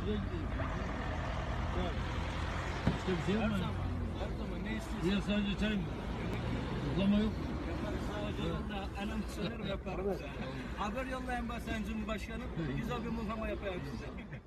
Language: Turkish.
gideyim. İşte bir şey Her yapmayın. zaman. Her zaman ne istiyorsun? Diğer sadece çay mı? Kutlama yok. Yaparız. Sadece anam söylerim yaparım. Haber yollayın ben Sayın Cumhurbaşkanım. Güzel bir muhlama yapayım size.